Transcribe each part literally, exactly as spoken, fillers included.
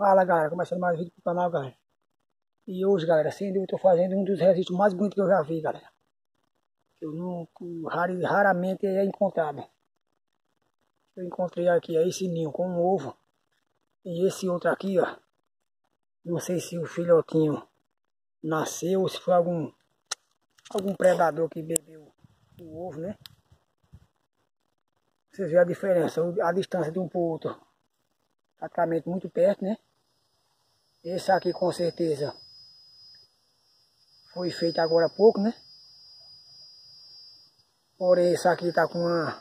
Fala galera, começando mais um vídeo pro canal, galera. E hoje, galera, sem dúvida, eu tô fazendo um dos registros mais bonitos que eu já vi, galera. Eu não, raro, raramente é encontrado. Eu encontrei aqui é esse ninho com um ovo. E esse outro aqui, ó. Não sei se o filhotinho nasceu ou se foi algum, algum predador que bebeu o ovo, né? Vocês veem a diferença, a distância de um pro outro. Praticamente muito perto, né? Esse aqui com certeza foi feito agora há pouco, né? Porém esse aqui tá com uma...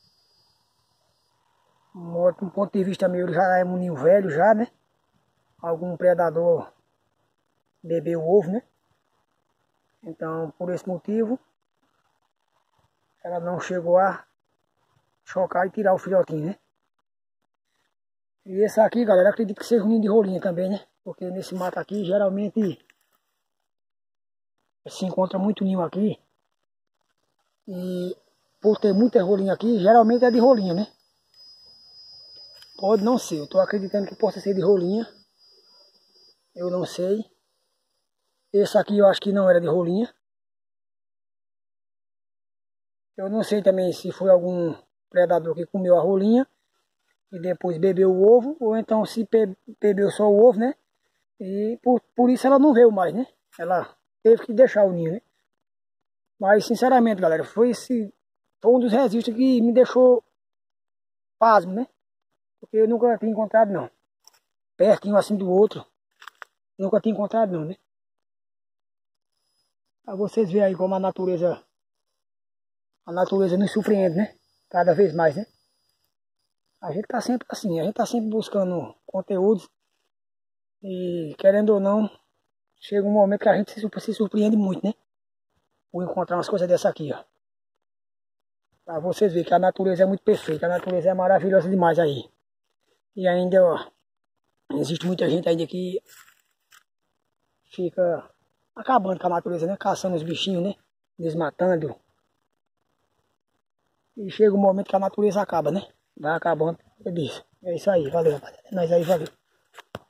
Um ponto de vista meu, ele já é um ninho velho já, né? Algum predador bebeu o ovo, né? Então por esse motivo ela não chegou a chocar e tirar o filhotinho, né? E esse aqui, galera, acredito que seja um ninho de rolinha também, né? Porque nesse mato aqui, geralmente, se encontra muito ninho aqui. E por ter muita rolinha aqui, geralmente é de rolinha, né? Pode não ser, eu tô acreditando que possa ser de rolinha. Eu não sei. Esse aqui eu acho que não era de rolinha. Eu não sei também se foi algum predador que comeu a rolinha e depois bebeu o ovo, ou então se bebeu só o ovo, né? E por, por isso ela não veio mais, né? Ela teve que deixar o ninho, né? Mas sinceramente, galera, foi esse foi um dos registros que me deixou pasmo, né? Porque eu nunca tinha encontrado, não. Pertinho assim do outro. Nunca tinha encontrado, não, né? Pra vocês verem aí como a natureza... A natureza nos surpreende, né? Cada vez mais, né? A gente tá sempre assim, a gente tá sempre buscando conteúdos. E querendo ou não, chega um momento que a gente se surpreende muito, né? Por encontrar umas coisas dessa aqui, ó. Pra vocês verem que a natureza é muito perfeita, a natureza é maravilhosa demais aí. E ainda, ó, existe muita gente ainda que fica acabando com a natureza, né? Caçando os bichinhos, né? Desmatando. E chega um momento que a natureza acaba, né? Vai acabando, é disso. É isso aí, valeu, rapaziada. É nóis aí, valeu.